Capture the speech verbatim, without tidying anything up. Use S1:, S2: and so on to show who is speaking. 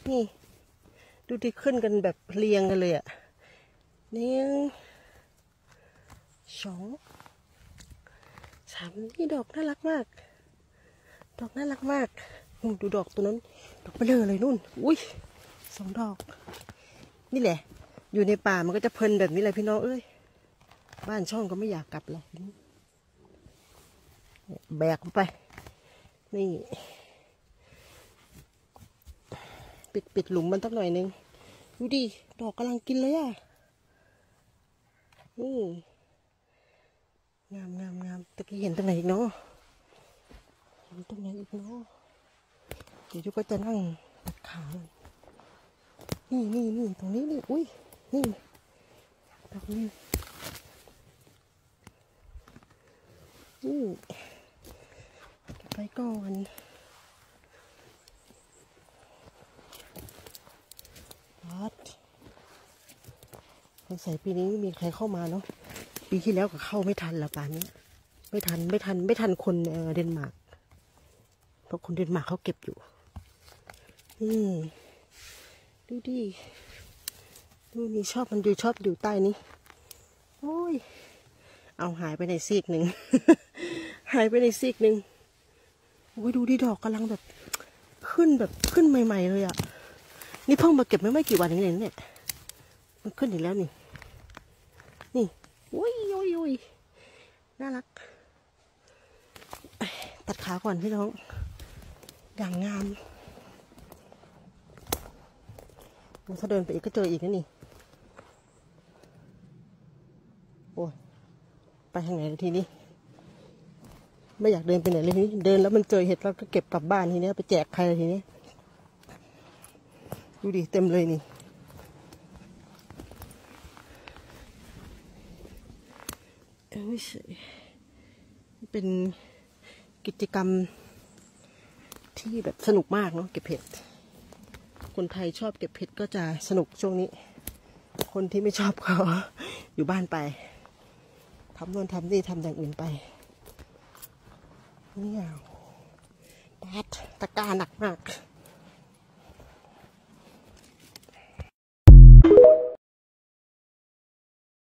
S1: นี่ดูที่ขึ้นกันแบบเรียงกันเลยอ่ะหนึ่งสองสามนี่ดอกน่ารักมากดอกน่ารักมากดูดอกตัวนั้นดอกเบลอเลยนู่นอุ้ยสองดอกนี่แหละอยู่ในป่ามันก็จะเพลินแบบนี้เลยพี่น้องเอ้ยบ้านช่องก็ไม่อยากกลับเลยแบกไปนี่ปิดปิดหลุมมันสักหน่อยนึงดูดิดอกกำลังกินเลยอ่ะนี่งามงามงามตะกี้เห็นตรงไหนอีกเนาะเห็นตรงไหนอีกเนาะเดี๋ยวจุก็จะนั่งตัดขานี่นี่นี่ตรงนี้นี่อุ้ยนี่ดอกนี้นี่ไปก่อนวัดสงสัยปีนี้ไม่มีใครเข้ามาเนาะปีที่แล้วก็เข้าไม่ทันละป่านนี้ไม่ทันไม่ทันไม่ทันคนเดนมาร์กเพราะคนเดนมาร์กเขาเก็บอยู่นี่ดูดิดูนี่ชอบมันอยู่ชอบอยู่ใต้นี้โอ้ยเอาหายไปในซีกหนึ่ง หายไปในซีกหนึ่งโอ้ยดูดิดอกกำลังแบบขึ้นแบบขึ้นใหม่ๆเลยอ่ะนี่เพิ่งมาเก็บไม่ไม่กี่วันเองเนี่ยมันขึ้นอีกแล้วนี่นี่โอ้ยโอ้ยโอ้ยน่ารักตัดขาก่อนพี่น้องอย่างงามถ้าเดินไปอีกก็เจออีกนะนี่โอ้ยไปทางไหนทีนี้ไม่อยากเดินไปไหนเลยทีนี้เดินแล้วมันเจอเห็ดเราก็เก็บกลับบ้านทีนี้ไปแจกใครทีนี้ดูดิเต็มเลยนี่เอ้ยเป็นกิจกรรมที่แบบสนุกมากเนาะเก็บเห็ดคนไทยชอบเก็บเห็ดก็จะสนุกช่วงนี้คนที่ไม่ชอบก็อยู่บ้านไปทำโน่นทำนี่ทำอย่างอื่นไปนี่อ่ะปัดตะกร้าหนักมาก